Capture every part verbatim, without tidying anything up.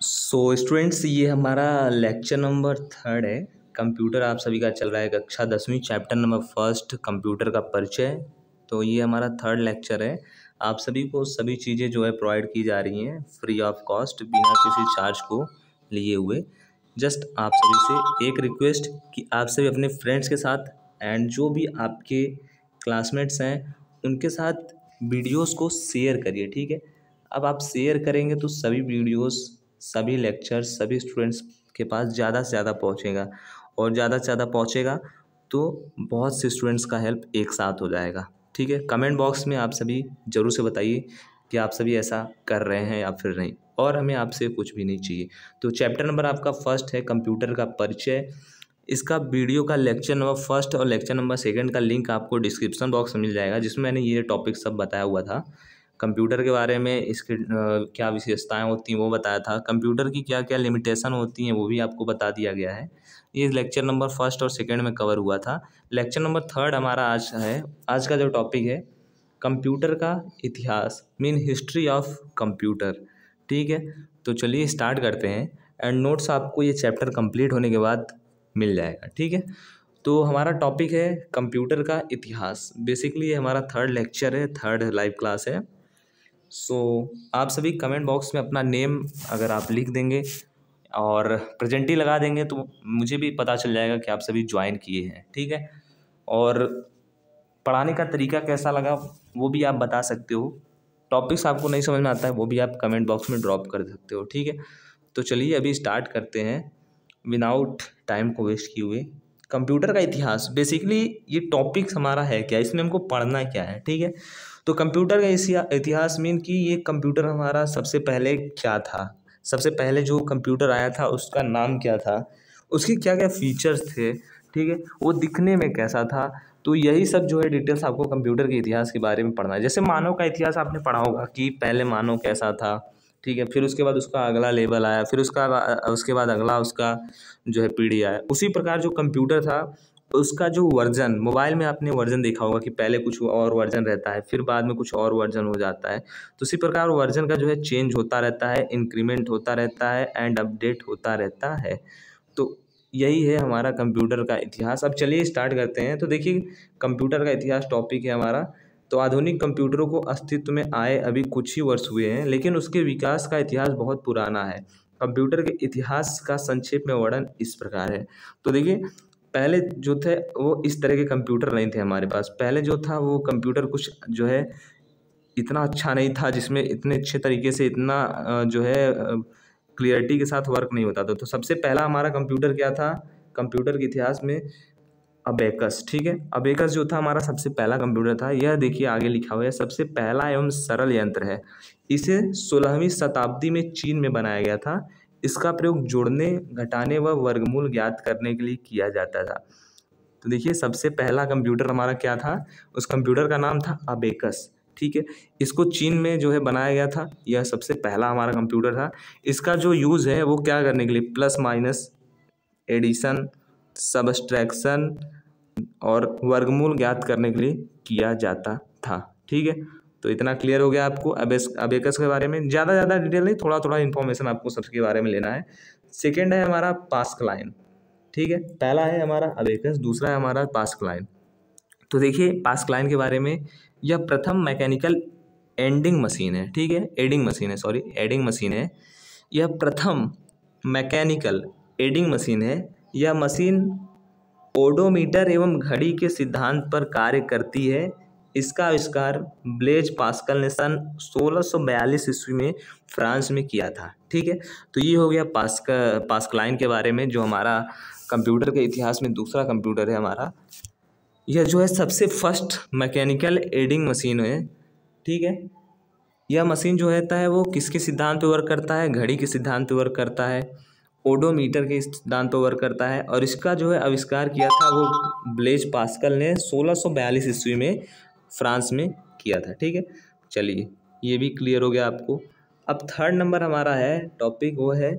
सो students, ये हमारा lecture number third है। कंप्यूटर आप सभी का चल रहा है कक्षा दसवीं, चैप्टर नंबर फर्स्ट, कंप्यूटर का परिचय। तो ये हमारा थर्ड लेक्चर है। आप सभी को सभी चीज़ें जो है प्रोवाइड की जा रही हैं फ्री ऑफ कॉस्ट, बिना किसी चार्ज को लिए हुए। जस्ट आप सभी से एक रिक्वेस्ट कि आप सभी अपने फ्रेंड्स के साथ एंड जो भी आपके क्लासमेट्स हैं उनके साथ वीडियोस को शेयर करिए, ठीक है। अब आप शेयर करेंगे तो सभी वीडियोस, सभी लेक्चर्स, सभी स्टूडेंट्स के पास ज़्यादा से ज़्यादा पहुँचेगा, और ज़्यादा से ज़्यादा पहुँचेगा तो बहुत से स्टूडेंट्स का हेल्प एक साथ हो जाएगा, ठीक है। कमेंट बॉक्स में आप सभी ज़रूर से बताइए कि आप सभी ऐसा कर रहे हैं या फिर नहीं, और हमें आपसे कुछ भी नहीं चाहिए। तो चैप्टर नंबर आपका फर्स्ट है कंप्यूटर का परिचय। इसका वीडियो का लेक्चर नंबर फर्स्ट और लेक्चर नंबर सेकंड का लिंक आपको डिस्क्रिप्शन बॉक्स में मिल जाएगा, जिसमें मैंने ये टॉपिक सब बताया हुआ था। कंप्यूटर के बारे में, इसके अ, क्या विशेषताएं होती हैं वो बताया था, कंप्यूटर की क्या क्या लिमिटेशन होती हैं वो भी आपको बता दिया गया है। ये लेक्चर नंबर फर्स्ट और सेकंड में कवर हुआ था। लेक्चर नंबर थर्ड हमारा आज है। आज का जो टॉपिक है कंप्यूटर का इतिहास, मीन हिस्ट्री ऑफ कंप्यूटर, ठीक है। तो चलिए स्टार्ट करते हैं, एंड नोट्स आपको ये चैप्टर कंप्लीट होने के बाद मिल जाएगा, ठीक है। तो हमारा टॉपिक है कंप्यूटर का इतिहास। बेसिकली ये हमारा थर्ड लेक्चर है, थर्ड लाइव क्लास है। सो so, आप सभी कमेंट बॉक्स में अपना नेम अगर आप लिख देंगे और प्रेजेंटी लगा देंगे तो मुझे भी पता चल जाएगा कि आप सभी ज्वाइन किए हैं, ठीक है। और पढ़ाने का तरीका कैसा लगा वो भी आप बता सकते हो। टॉपिक्स आपको नहीं समझ में आता है वो भी आप कमेंट बॉक्स में ड्रॉप कर सकते हो, ठीक है। तो चलिए अभी स्टार्ट करते हैं विदाउट टाइम को वेस्ट किए हुए। कंप्यूटर का इतिहास, बेसिकली ये टॉपिक्स हमारा है क्या, इसमें हमको पढ़ना क्या है, ठीक है। तो कंप्यूटर का इतिहास मीन कि ये कंप्यूटर हमारा सबसे पहले क्या था, सबसे पहले जो कंप्यूटर आया था उसका नाम क्या था, उसके क्या क्या फीचर्स थे, ठीक है, वो दिखने में कैसा था। तो यही सब जो है डिटेल्स आपको कंप्यूटर के इतिहास के बारे में पढ़ना है। जैसे मानव का इतिहास आपने पढ़ा होगा कि पहले मानव कैसा था, ठीक है, फिर उसके बाद उसका अगला लेवल आया, फिर उसका उसके बाद अगला उसका जो है पीढ़ी आया। उसी प्रकार जो कंप्यूटर था उसका जो वर्जन, मोबाइल में आपने वर्जन देखा होगा कि पहले कुछ और वर्जन रहता है, फिर बाद में कुछ और वर्जन हो जाता है। तो इसी प्रकार वर्जन का जो है चेंज होता रहता है, इंक्रीमेंट होता रहता है एंड अपडेट होता रहता है। तो यही है हमारा कंप्यूटर का इतिहास। अब चलिए स्टार्ट करते हैं। तो देखिए कंप्यूटर का इतिहास टॉपिक है हमारा। तो आधुनिक कंप्यूटरों को अस्तित्व में आए अभी कुछ ही वर्ष हुए हैं, लेकिन उसके विकास का इतिहास बहुत पुराना है। कंप्यूटर के इतिहास का संक्षेप में वर्णन इस प्रकार है। तो देखिए पहले जो थे वो इस तरह के कंप्यूटर नहीं थे हमारे पास। पहले जो था वो कंप्यूटर कुछ जो है इतना अच्छा नहीं था, जिसमें इतने अच्छे तरीके से इतना अ, जो है क्लियरिटी के साथ वर्क नहीं होता था। तो सबसे पहला हमारा कंप्यूटर क्या था कंप्यूटर के इतिहास में, अबेकस, ठीक है। अबेकस जो था हमारा सबसे पहला कंप्यूटर था। यह देखिए आगे लिखा हुआ है, सबसे पहला एवं सरल यंत्र है। इसे सोलहवीं शताब्दी में चीन में बनाया गया था। इसका प्रयोग जोड़ने, घटाने व वर्गमूल ज्ञात करने के लिए किया जाता था। तो देखिए सबसे पहला कंप्यूटर हमारा क्या था, उस कंप्यूटर का नाम था अबेकस, ठीक है। इसको चीन में जो है बनाया गया था। यह सबसे पहला हमारा कंप्यूटर था। इसका जो यूज़ है वो क्या करने के लिए, प्लस माइनस, एडिशन, सबट्रैक्शन और वर्गमूल ज्ञात करने के लिए किया जाता था, ठीक है। तो इतना क्लियर हो गया आपको अबेस अबेकस के बारे में। ज़्यादा ज़्यादा डिटेल नहीं, थोड़ा थोड़ा इन्फॉर्मेशन आपको सबके बारे में लेना है। सेकेंड है हमारा पास्कलाइन, ठीक है। पहला है हमारा अबेकस, दूसरा है हमारा पास्कलाइन। तो देखिए पास्कलाइन के बारे में, यह प्रथम मैकेनिकल एंडिंग मशीन है, ठीक है, एडिंग मशीन है, सॉरी एडिंग मशीन है। यह प्रथम मैकेनिकल एडिंग मशीन है। यह मशीन ओडोमीटर एवं घड़ी के सिद्धांत पर कार्य करती है। इसका आविष्कार ब्लेज पास्कल ने सन सोलह सौ बयालीस ईस्वी में फ्रांस में किया था, ठीक है। तो ये हो गया पास्क पास्कलाइन के बारे में, जो हमारा कंप्यूटर के इतिहास में दूसरा कंप्यूटर है हमारा। यह जो है सबसे फर्स्ट मैकेनिकल एडिंग मशीन है, ठीक है। यह मशीन जो रहता है वो किसके सिद्धांत पर वर्क करता है, घड़ी के सिद्धांत पर वर्क करता है, ओडोमीटर के सिद्धांत पर वर्क करता है। और इसका जो है आविष्कार किया था वो ब्लेज पास्कल ने सोलह सौ बयालीस ईस्वी में फ्रांस में किया था, ठीक है। चलिए ये भी क्लियर हो गया आपको। अब थर्ड नंबर हमारा है टॉपिक, वो है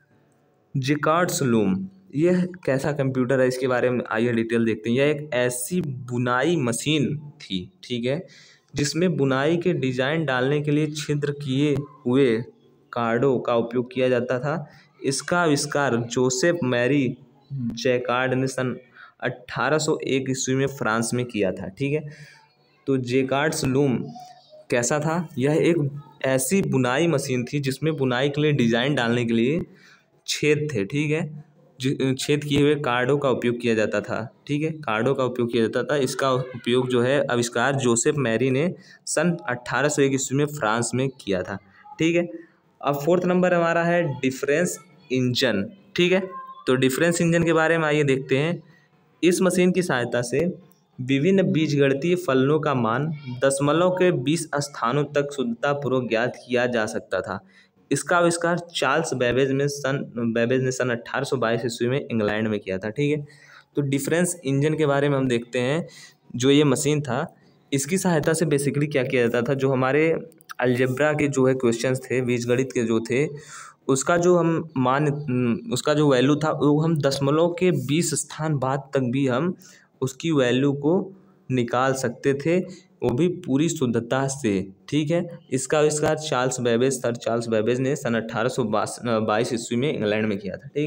जिकार्ड्स लूम। यह कैसा कंप्यूटर है, इसके बारे में आइए डिटेल देखते हैं। यह एक ऐसी बुनाई मशीन थी, ठीक है, जिसमें बुनाई के डिजाइन डालने के लिए छिद्र किए हुए कार्डो का उपयोग किया जाता था। इसका आविष्कार जोसेफ मैरी जैकार्ड ने सन अट्ठारह सौ एक ईस्वी में फ्रांस में किया था। ठीक है, तो जैकार्ड्स लूम कैसा था? यह एक ऐसी बुनाई मशीन थी जिसमें बुनाई के लिए डिजाइन डालने के लिए छेद थे। ठीक है, जि- छेद किए हुए कार्डों का उपयोग किया जाता था। ठीक है, कार्डों का उपयोग किया जाता था। इसका उपयोग जो है आविष्कार जोसेफ मैरी ने सन अट्ठारह सौ एक ईस्वी में फ्रांस में किया था। ठीक है, अब फोर्थ नंबर हमारा है डिफरेंस इंजन। ठीक है, तो डिफरेंस इंजन के बारे में आइए देखते हैं। इस मशीन की सहायता से विभिन्न बीजगणितीय फलनों का मान दशमलव के बीस स्थानों तक शुद्धतापूर्वक ज्ञात किया जा सकता था। इसका आविष्कार चार्ल्स बेबेज में सन बेबेज ने सन अट्ठारह सौ बाईस ईस्वी में इंग्लैंड में किया था। ठीक है, तो डिफरेंस इंजन के बारे में हम देखते हैं। जो ये मशीन था, इसकी सहायता से बेसिकली क्या किया जाता था, जो हमारे अलजेब्रा के जो है क्वेश्चंस थे, बीजगणित के जो थे, उसका जो हम मान उसका जो वैल्यू था वो हम दशमलव के बीस स्थान बाद तक भी हम उसकी वैल्यू को निकाल सकते थे, वो भी पूरी शुद्धता से। ठीक है, इसका आविष्कार Charles Babbage sir Charles Babbage ने सन अट्ठारह सौ बाईस ईस्वी में इंग्लैंड में किया था। ठीक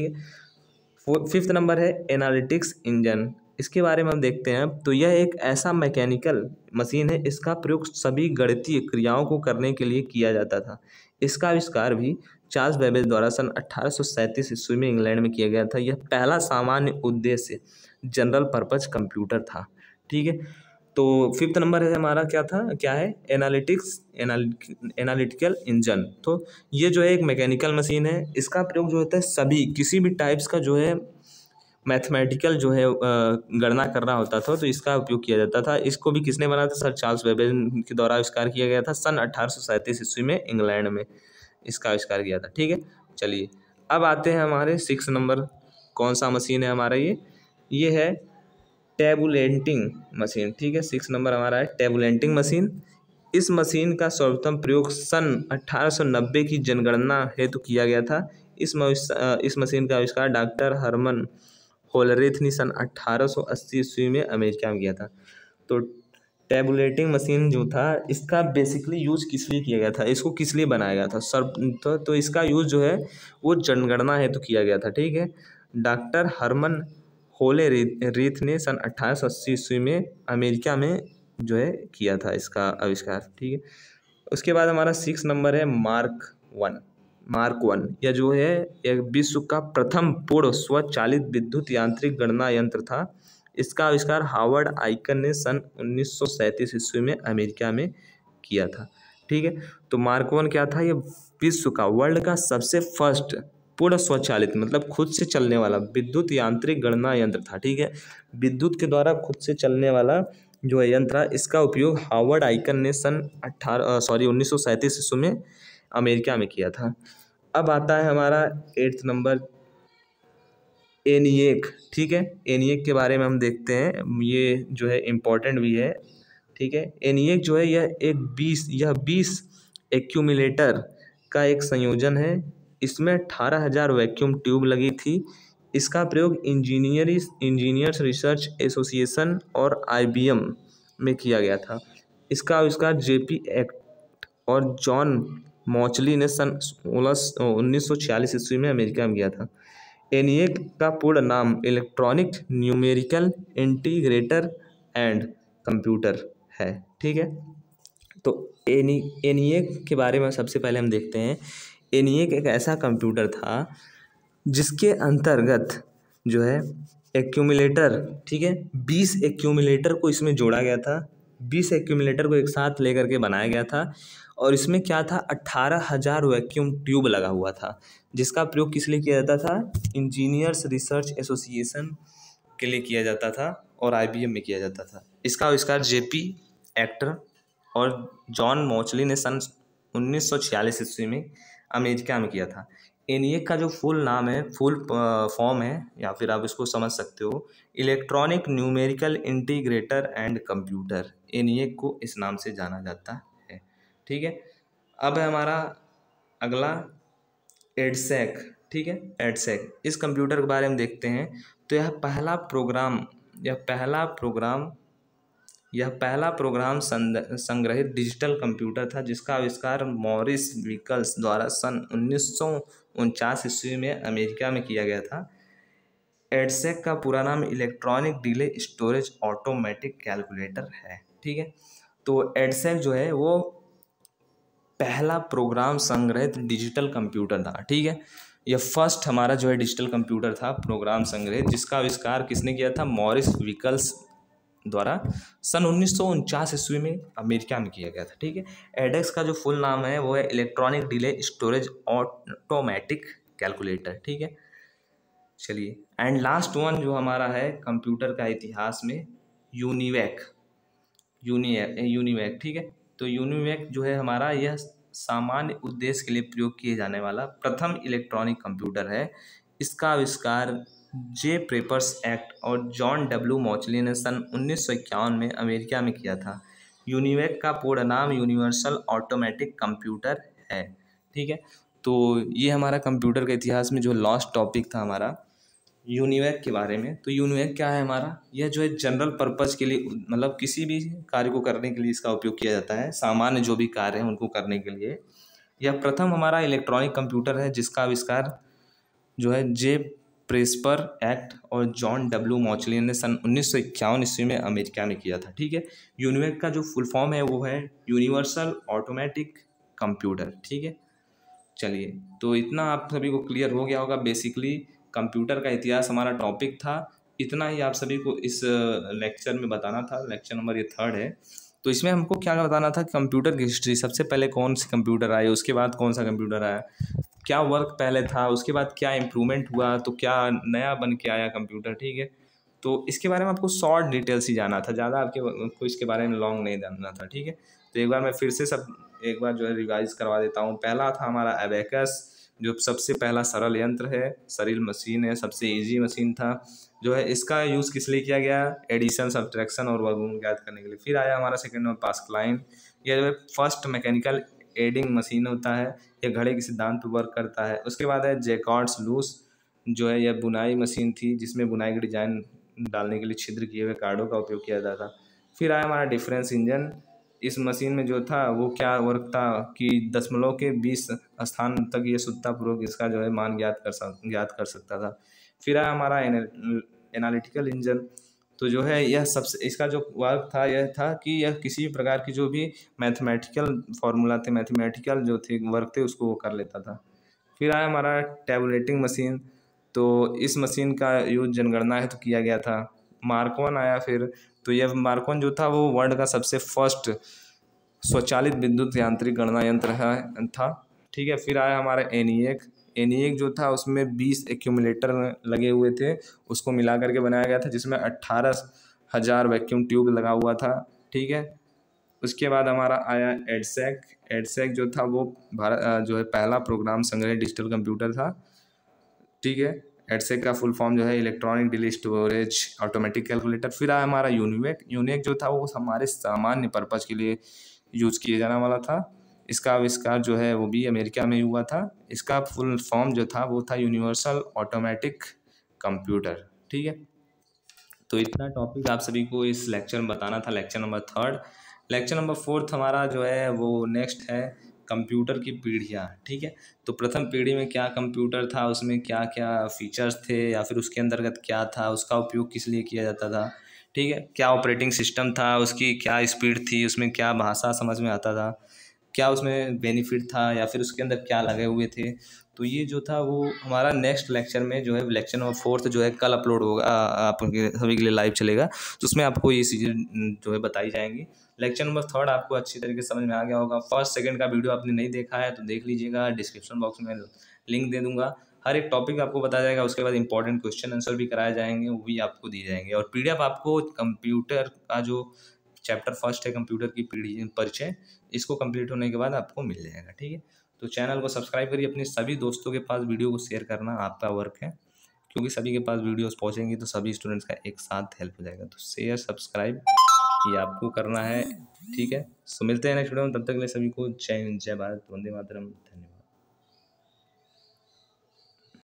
है, फिफ्थ नंबर है एनालिटिक्स इंजन। इसके बारे में हम देखते हैं, तो यह एक ऐसा मैकेनिकल मशीन है, इसका प्रयोग सभी गणितीय क्रियाओं को करने के लिए किया जाता था। इसका आविष्कार भी चार्ल्स बेबेज द्वारा सन अट्ठारह सौ सैंतीस ईस्वी में इंग्लैंड में किया गया था। यह पहला सामान्य उद्देश्य जनरल पर्पज कंप्यूटर था। ठीक है, तो फिफ्थ नंबर है हमारा क्या था क्या है एनालिटिक्स एनालिटिकल इंजन। तो ये जो है एक मैकेनिकल मशीन है, इसका प्रयोग जो होता है सभी किसी भी टाइप्स का जो है मैथमेटिकल जो है अ, गणना करना होता था, तो इसका उपयोग किया जाता था। इसको भी किसने बनाया था? सर चार्ल्स बेबेज के द्वारा आविष्कार किया गया था सन अट्ठारह सौ सैंतीस ईस्वी में इंग्लैंड में इसका आविष्कार किया था। ठीक है, चलिए अब आते हैं हमारे सिक्स नंबर। कौन सा मशीन है हमारा? ये ये है टैबुलेटिंग मशीन। ठीक है, सिक्स नंबर हमारा है टैबुलेटिंग मशीन। इस मशीन का सर्वप्रथम प्रयोग सन अट्ठारह सौ नब्बे की जनगणना हेतु किया गया था। इस मश- अ, इस मशीन का आविष्कार डॉक्टर हरमन होलरेथ ने सन अट्ठारह सौ अस्सी ईस्वी में अमेरिका में किया था। तो टैबुलेटिंग मशीन जो था, इसका बेसिकली यूज किस लिए किया गया था, इसको किस लिए बनाया गया था सर? तो, तो इसका यूज जो है वो जनगणना हेतु किया गया था। ठीक है, डॉक्टर हरमन होले रीथ ने सन अट्ठारह सौ अस्सी ईस्वी में अमेरिका में जो है किया था इसका आविष्कार। ठीक है, उसके बाद हमारा सिक्स नंबर है मार्क वन। मार्क वन यह जो है एक विश्व का प्रथम पूर्ण स्वचालित विद्युत यांत्रिक गणना यंत्र था। इसका आविष्कार हावर्ड आइकन ने सन उन्नीस सौ सैंतीस ईस्वी में अमेरिका में किया था। ठीक है, तो मार्क वन क्या था? ये विश्व का वर्ल्ड का सबसे फर्स्ट पूर्ण स्वचालित मतलब खुद से चलने वाला विद्युत यांत्रिक गणना यंत्र था। ठीक है, विद्युत के द्वारा खुद से चलने वाला जो है यंत्र है, इसका उपयोग हावर्ड आइकन ने सन अट्ठारह सॉरी उन्नीस सौ सैंतीस ईस्वी में अमेरिका में किया था। अब आता है हमारा एट्थ नंबर एनिएक। ठीक है, एनिएक के बारे में हम देखते हैं, ये जो है इम्पोर्टेंट भी है। ठीक है, एनिएक जो है यह एक बीस यह बीस एक्यूमुलेटर का एक संयोजन है। इसमें अठारह हजार वैक्यूम ट्यूब लगी थी। इसका प्रयोग इंजीनियरी इंजीनियर्स रिसर्च एसोसिएशन और आईबीएम में किया गया था। इसका आविष्कार जेपी एक्ट और जॉन मॉचली ने सन सोलह उन्नीस सौ छियालीस ईस्वी में अमेरिका में किया था। एनिएक का पूर्ण नाम electronic numerical integrator and computer है। ठीक है, तो एनी एनिएक के बारे में सबसे पहले हम देखते हैं। एनिएक एक ऐसा कंप्यूटर था जिसके अंतर्गत जो है एक्यूमुलेटर, ठीक है, बीस एक्यूमुलेटर को इसमें जोड़ा गया था। बीस एक्यूमुलेटर को एक साथ लेकर के बनाया गया था, और इसमें क्या था, अट्ठारह हजार वैक्यूम ट्यूब लगा हुआ था, जिसका प्रयोग किस लिए किया जाता था? इंजीनियर्स रिसर्च एसोसिएशन के लिए किया जाता था और आईबीएम में किया जाता था। इसका आविष्कार जेपी एक्टर और जॉन मॉचली ने सन उन्नीस सौ छियालीस ईस्वी में अमेरिका में किया था। एनिएक का जो फुल नाम है, फुल फॉर्म है, या फिर आप इसको समझ सकते हो electronic numerical integrator and computer. ENIAC को इस नाम से जाना जाता है। ठीक है, अब है हमारा अगला एडसेक। ठीक है, एडसेक इस कंप्यूटर के बारे में देखते हैं। तो यह पहला प्रोग्राम यह पहला प्रोग्राम यह पहला प्रोग्राम संग्रहित डिजिटल कंप्यूटर था जिसका आविष्कार मॉरिस विकल्स द्वारा सन उन्नीस सौ उनचास ईस्वी में अमेरिका में किया गया था। एडसेक का पूरा नाम electronic delay storage automatic calculator है। ठीक है, तो एडसेक जो है वो पहला प्रोग्राम संग्रहित डिजिटल कंप्यूटर था। ठीक है, यह फर्स्ट हमारा जो है डिजिटल कंप्यूटर था प्रोग्राम संग्रहित, जिसका आविष्कार किसने किया था? मॉरिस विकल्स द्वारा सन उन्नीस सौ उनचास ईस्वी में अमेरिका में किया गया था। ठीक है, एडेक्स का जो फुल नाम है वो है electronic delay storage automatic calculator. ठीक है, चलिए एंड लास्ट वन जो हमारा है कंप्यूटर का इतिहास में, यूनिवैक यूनिवैक यूनिवैक ठीक है, तो यूनिवैक जो है हमारा यह सामान्य उद्देश्य के लिए प्रयोग किए जाने वाला प्रथम इलेक्ट्रॉनिक कंप्यूटर है। इसका आविष्कार जे पेपर्स एक्ट और जॉन डब्ल्यू मॉचली ने सन उन्नीस सौ इक्यावन में अमेरिका में किया था। यूनिवैक का पूर्ण नाम यूनिवर्सल ऑटोमेटिक कंप्यूटर है। ठीक है, तो ये हमारा कंप्यूटर के इतिहास में जो लास्ट टॉपिक था हमारा यूनिवैक के बारे में। तो यूनिवैक क्या है हमारा? यह जो है जनरल पर्पस के लिए, मतलब किसी भी कार्य को करने के लिए इसका उपयोग किया जाता है, सामान्य जो भी कार्य हैं उनको करने के लिए। यह प्रथम हमारा इलेक्ट्रॉनिक कंप्यूटर है जिसका आविष्कार जो है जे प्रेस्पर एक्ट और जॉन डब्ल्यू मॉचली ने सन उन्नीस सौ इक्यावन ईस्वी में अमेरिका में किया था। ठीक है, यूनिवैक का जो फुल फॉर्म है वो है यूनिवर्सल ऑटोमेटिक कंप्यूटर। ठीक है, चलिए तो इतना आप सभी को क्लियर हो गया होगा। बेसिकली कंप्यूटर का इतिहास हमारा टॉपिक था, इतना ही आप सभी को इस लेक्चर में बताना था। लेक्चर नंबर ये थर्ड है, तो इसमें हमको क्या बताना था? कंप्यूटर की हिस्ट्री, सबसे पहले कौन से कंप्यूटर आए, उसके बाद कौन सा कंप्यूटर आया, क्या वर्क पहले था, उसके बाद क्या इम्प्रूवमेंट हुआ, तो क्या नया बन के आया कंप्यूटर। ठीक है, तो इसके बारे में आपको शॉर्ट डिटेल्स ही जाना था, ज़्यादा आपके आपको इसके बारे में लॉन्ग नहीं जानना था। ठीक है, तो एक बार मैं फिर से सब एक बार जो है रिवाइज करवा देता हूँ। पहला था हमारा एबेकस, जो सबसे पहला सरल यंत्र है, सरल मशीन है, सबसे इजी मशीन था जो है। इसका यूज़ किस लिए किया गया? एडिशन, सब्ट्रैक्शन और वर्गमूल ज्ञात करने के लिए। फिर आया हमारा सेकंड नंबर पास्कलाइन, यह जो है फर्स्ट मैकेनिकल एडिंग मशीन होता है, यह घड़े के सिद्धांत पर वर्क करता है। उसके बाद है जैकॉर्ड्स लूस, जो है यह बुनाई मशीन थी जिसमें बुनाई के डिजाइन डालने के लिए छिद्र किए हुए कार्डों का उपयोग किया जाता था। फिर आया हमारा डिफरेंस इंजन, इस मशीन में जो था वो क्या वर्क था कि दशमलव के बीस स्थान तक ये शुद्धतापूर्वक इसका जो है मान ज्ञात कर सक ज्ञात कर सकता था। फिर आया हमारा एनालिटिकल इंजन, तो जो है यह सबसे इसका जो वर्क था यह था कि यह किसी भी प्रकार की जो भी मैथमेटिकल फार्मूला थे, मैथमेटिकल जो थे वर्क थे उसको वो कर लेता था। फिर आया हमारा टैबुलेटिंग मशीन, तो इस मशीन का यूज जनगणना हेतु तो किया गया था। मार्क वन आया फिर, तो यह मार्क वन जो था वो वर्ल्ड का सबसे फर्स्ट स्वचालित विद्युत यांत्रिक गणना यंत्र है था। ठीक है, फिर आया हमारा एनिएक, एनिएक जो था उसमें बीस एक्यूमुलेटर लगे हुए थे, उसको मिला करके बनाया गया था जिसमें अट्ठारह हज़ार वैक्यूम ट्यूब लगा हुआ था। ठीक है, उसके बाद हमारा आया एडसेक, एडसेक जो था वो भारत जो है पहला प्रोग्राम संग्रह डिजिटल कंप्यूटर था। ठीक है, एडसेक का फुल फॉर्म जो है electronic delay storage automatic calculator. फिर आया हमारा यूनिवैक, यूनिवैक जो था वो हमारे सामान्य पर्पज के लिए यूज किए जाने वाला था। इसका आविष्कार जो है वो भी अमेरिका में हुआ था। इसका फुल फॉर्म जो था वो था यूनिवर्सल ऑटोमेटिक कंप्यूटर। ठीक है, तो इतना टॉपिक आप सभी को इस लेक्चर में बताना था, lecture number third. Lecture number fourth हमारा जो है वो नेक्स्ट है कंप्यूटर की पीढ़ियाँ। ठीक है, तो प्रथम पीढ़ी में क्या कंप्यूटर था, उसमें क्या क्या फीचर्स थे या फिर उसके अंतर्गत क्या था, उसका उपयोग किस लिए किया जाता था। ठीक है, क्या ऑपरेटिंग सिस्टम था, उसकी क्या स्पीड थी, उसमें क्या भाषा समझ में आता था, क्या उसमें बेनिफिट था या फिर उसके अंदर क्या लगे हुए थे। तो ये जो था वो हमारा नेक्स्ट लेक्चर में जो है लेक्चर नंबर फोर्थ जो है कल अपलोड होगा, आपके सभी के लिए लाइव चलेगा, तो उसमें आपको ये चीज़ें जो है बताई जाएंगी। लेक्चर नंबर थर्ड आपको अच्छी तरीके से समझ में आ गया होगा। फर्स्ट सेकंड का वीडियो आपने नहीं देखा है तो देख लीजिएगा, डिस्क्रिप्शन बॉक्स में लिंक दे दूंगा। हर एक टॉपिक आपको बताया जाएगा, उसके बाद इंपॉर्टेंट क्वेश्चन आंसर भी कराए जाएंगे, वो भी आपको दिए जाएंगे। और पीडीएफ आपको कंप्यूटर का जो चैप्टर फर्स्ट है कंप्यूटर की पीढ़ी परिचय, इसको कंप्लीट होने के बाद आपको मिल जाएगा। ठीक है, तो चैनल को सब्सक्राइब करिए, अपने सभी दोस्तों के पास वीडियो को शेयर करना आपका वर्क है, क्योंकि सभी के पास वीडियोस पहुंचेंगी तो सभी स्टूडेंट्स का एक साथ हेल्प हो जाएगा। तो शेयर सब्सक्राइब ये आपको करना है। ठीक है, सो मिलते हैं नेक्स्ट वीडियो में, तब तक के लिए सभी को जय हिंद, जय भारत, वंदे मातरम, धन्यवाद।